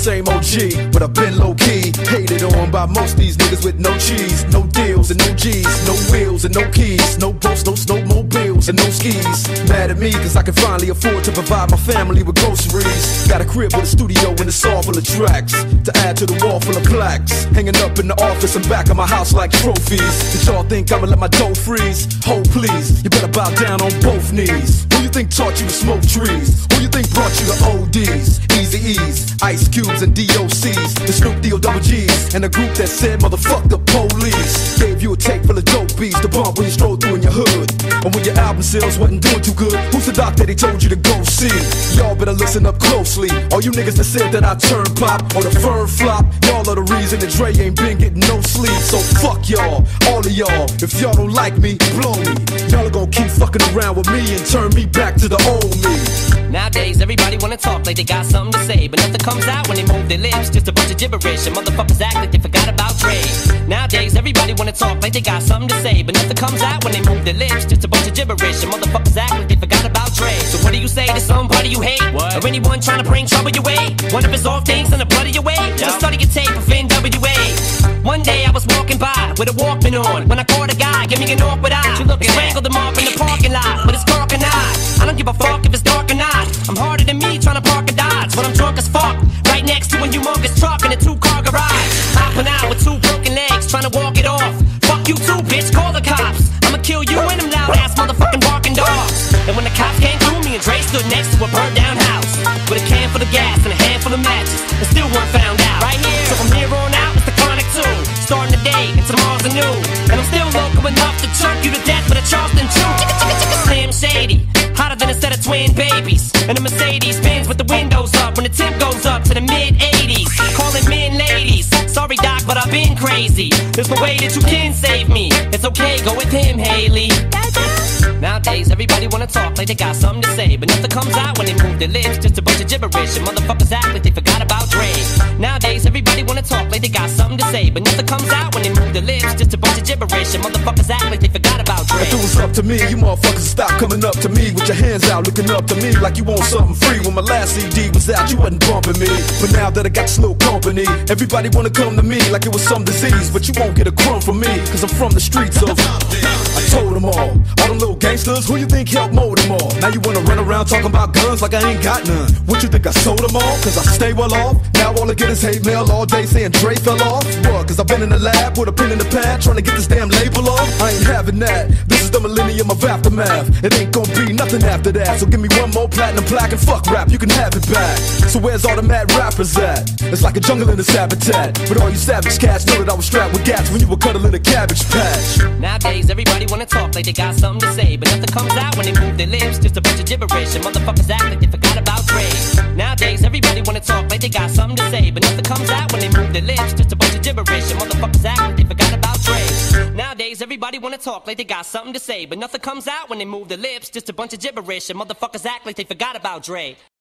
same OG, but I've been low-key. Hated on by most these niggas with no cheese, no deals and no G's, no wheels and no keys, no boats, no snowmobiles and no skis. Mad at me cause I can finally afford to provide my family with groceries. Got a crib with a studio and it's all full of tracks to add to the wall full of plaques, hanging up in the office and back of my house like trophies. Did y'all think I'ma let my dough freeze? Hold please, you better bow down on both knees. Who you think taught you to smoke trees? Who you think brought you to ODs, Easy E's, Ice Cubes and DOCs, the Snoop D-O-double-G's, and a group that said motherfuck the police? Gave you a tape full of dope beats to bump when you stroll through in your hood. And when your album sales wasn't doing too good, who's the doc that he told you to go see? Y'all better listen up closely. All you niggas that said that I turn pop or the firm flop, y'all are the reason that Dre ain't been getting no sleep. So fuck y'all, all of y'all. If y'all don't like me, blow me. Y'all are gonna keep fucking around with me and turn me back to the old me. Nowadays, everybody wanna talk like they got something to say, but nothing comes out when they move their lips. Just a bunch of gibberish, and motherfuckers act like they forgot about Dre. Nowadays, everybody wanna talk like they got something to say, but nothing comes out when they move their lips. Just a bunch of gibberish, and motherfuckers act like they forgot about Dre. So what do you say to somebody you hate? What? Or anyone trying to bring trouble your way? One of his off things in the blood of your way? Just study your tape of NWA. One day I was walking by with a Walkman on when I caught a guy, give me an awkward eye. Strangled him off in the parking lot with his cork and I don't give a fuck if it's dark or not. I'm harder than me trying to park a Dodge, but I'm drunk as fuck. Right next to a humongous truck in a 2-car garage. Hopping out with 2 broken legs, trying to walk it off. Fuck you too, bitch, call the cops. I'ma kill you and them loud ass motherfucking barking dogs. And when the cops came through, me and Dre stood next to a burned down house with a can full of gas and a handful of matches, and still weren't found out. Right here, so from here on out, it's the chronic too. Starting today and tomorrow's a new, and I'm still local enough to choke you to death with a Charleston chew. Slim Shady, hotter than a set of twin babies, and a Mercedes Benz with the windows up when the temp goes up to the mid-80s. Calling men ladies, sorry doc, but I've been crazy. There's no way that you can save me. It's okay, go with him, Haley. Nowadays, everybody wanna talk like they got something to say, but nothing comes out when they move their lips. Just a bunch of gibberish, and motherfuckers act like they forgot about Dre. Nowadays, everybody wanna talk like they got something to say, but nothing comes out when they move their lips. Just a bunch of gibberish, and motherfuckers act like they forgot about Dre. If it was up to me, you motherfuckers stop coming up to me with your hands out, looking up to me like you want something free. When my last CD was out, you wasn't bumping me, but now that I got this little company, everybody wanna come to me like it was some disease. But you won't get a crumb from me, cause I'm from the streets of I told them all them little gangsters, who you think helped mold them all? Now you wanna run around talking about guns like I ain't got none. What you think, I sold them all? Cause I stay well off. Now all I get is hate mail all day saying Dre fell off. What? Cause I've been in the lab with a pen in the pad trying to get this damn label off. I ain't having that. This is the millennium of aftermath. It ain't gonna be nothing after that. So give me one more platinum plaque and fuck rap, you can have it back. So where's all the mad rappers at? It's like a jungle in this habitat. But all you savage cats know that I was strapped with gats when you were cuddling a cabbage patch. Nowadays, everybody wanna talk like they got something to say, but nothing comes out when they move their lips. Just a bunch of gibberish, and motherfuckers act like they forgot about Dre. Nowadays, everybody wanna talk like they got something to say, but nothing comes out when they move their lips. Just a bunch of gibberish, and motherfuckers act like they forgot about Dre. Nowadays, everybody wanna talk like they got something to say, but nothing comes out when they move their lips. Just a bunch of gibberish, and motherfuckers act like they forgot about Dre.